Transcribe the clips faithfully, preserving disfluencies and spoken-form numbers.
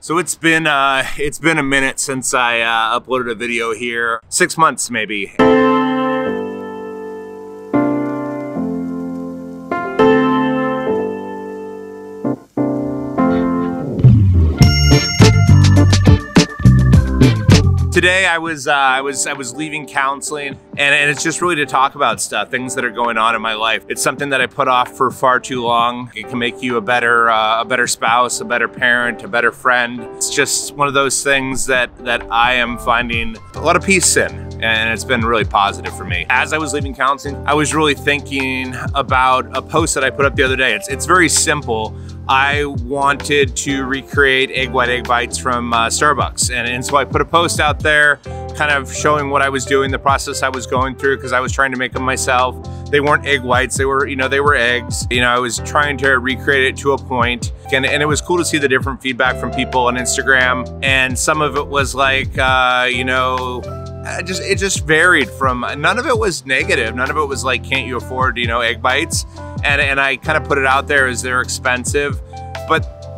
So it's been uh, it's been a minute since I uh, uploaded a video here. Six months maybe. Today I was uh, I was I was leaving counseling, and, and it's just really to talk about stuff, things that are going on in my life. It's something that I put off for far too long. It can make you a better uh, a better spouse, a better parent, a better friend. It's just one of those things that that I am finding a lot of peace in, and it's been really positive for me. As I was leaving counseling, I was really thinking about a post that I put up the other day. It's it's very simple. I wanted to recreate egg white egg bites from uh, Starbucks. And, and so I put a post out there kind of showing what I was doing, the process I was going through, because I was trying to make them myself. They weren't egg whites, they were, you know, they were eggs. You know, I was trying to recreate it to a point. And, and it was cool to see the different feedback from people on Instagram. And some of it was like, uh, you know, It just, it just varied from, none of it was negative. None of it was like, can't you afford, you know, egg bites? And, and I kind of put it out there as they're expensive. But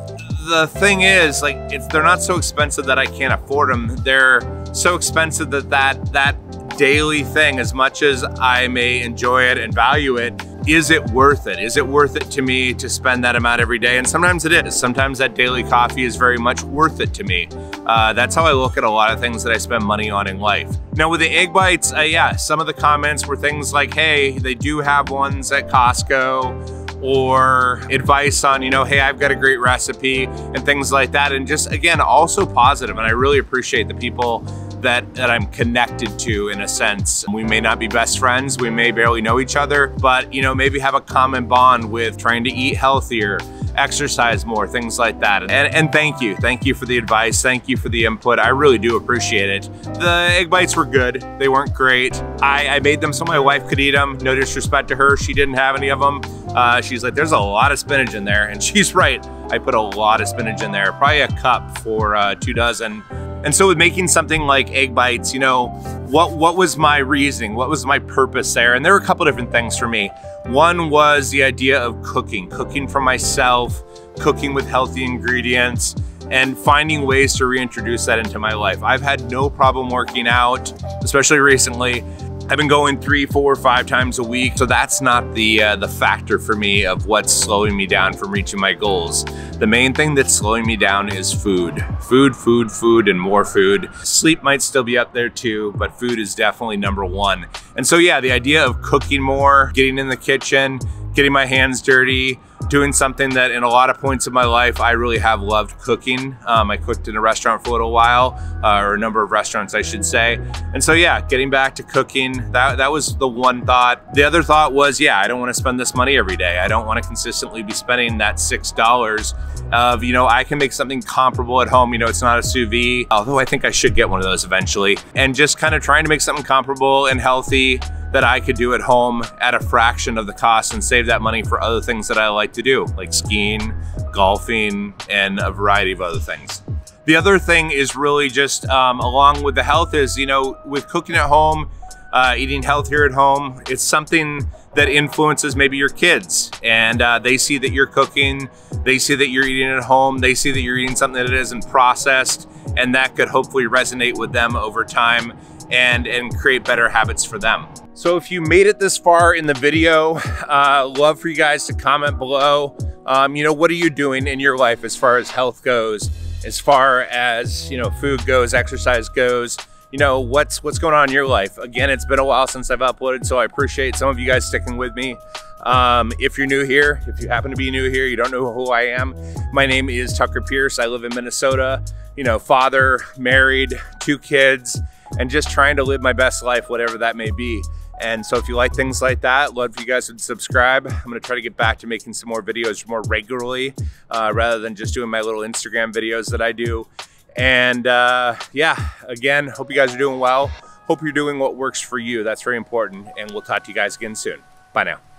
the thing is, like, it's, they're not so expensive that I can't afford them. They're so expensive that that, that daily thing, as much as I may enjoy it and value it, is it worth it? Is it worth it to me to spend that amount every day? And sometimes it is. Sometimes that daily coffee is very much worth it to me. Uh, that's how I look at a lot of things that I spend money on in life. Now with the egg bites, uh, yeah, some of the comments were things like, hey, they do have ones at Costco, or advice on, you know, hey, I've got a great recipe and things like that. And just, again, also positive. And I really appreciate the people that, that I'm connected to, in a sense. We may not be best friends, we may barely know each other, but, you know, maybe have a common bond with trying to eat healthier, exercise more, things like that. And, and thank you. Thank you for the advice. Thank you for the input. I really do appreciate it. The egg bites were good. They weren't great. I, I made them so my wife could eat them. No disrespect to her. She didn't have any of them. Uh, she's like, there's a lot of spinach in there. And she's right. I put a lot of spinach in there, probably a cup for uh, two dozen. And so with making something like egg bites, you know, what, what was my reasoning? What was my purpose there? And there were a couple different things for me. One was the idea of cooking, cooking for myself, cooking with healthy ingredients, and finding ways to reintroduce that into my life. I've had no problem working out, especially recently. I've been going three, four, five times a week. So that's not the uh, the factor for me of what's slowing me down from reaching my goals. The main thing that's slowing me down is food. Food, food, food, and more food. Sleep might still be up there too, but food is definitely number one. And so yeah, the idea of cooking more, getting in the kitchen, getting my hands dirty, doing something that in a lot of points of my life, I really have loved cooking. Um, I cooked in a restaurant for a little while, uh, or a number of restaurants, I should say. And so yeah, getting back to cooking, that, that was the one thought. The other thought was, yeah, I don't want to spend this money every day. I don't want to consistently be spending that six dollars of, you know, I can make something comparable at home. You know, it's not a sous vide, although I think I should get one of those eventually. And just kind of trying to make something comparable and healthy that I could do at home at a fraction of the cost and save that money for other things that I like to do, like skiing, golfing, and a variety of other things. The other thing is really just, um, along with the health, is, you know, with cooking at home, uh, eating healthier at home, it's something that influences maybe your kids, and uh, they see that you're cooking, they see that you're eating at home, they see that you're eating something that isn't processed, and that could hopefully resonate with them over time and, and create better habits for them. So if you made it this far in the video, uh, love for you guys to comment below. Um, you know, what are you doing in your life as far as health goes, as far as, you know, food goes, exercise goes? You know, what's what's going on in your life? Again, it's been a while since I've uploaded, so I appreciate some of you guys sticking with me. Um, if you're new here, if you happen to be new here, you don't know who I am, my name is Tucker Pierce. I live in Minnesota, you know, father, married, two kids, and just trying to live my best life, whatever that may be. And so if you like things like that, love if you guys would subscribe. I'm gonna try to get back to making some more videos more regularly, uh, rather than just doing my little Instagram videos that I do. And uh, yeah, again, hope you guys are doing well. Hope you're doing what works for you. That's very important. And we'll talk to you guys again soon. Bye now.